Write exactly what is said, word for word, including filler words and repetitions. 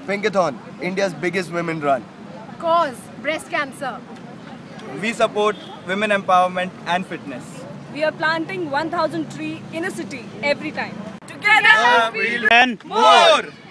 Pinkathon, India's biggest women run. Cause breast cancer. We support women empowerment and fitness. We are planting one thousand trees in a city every time. Together, Together we will more!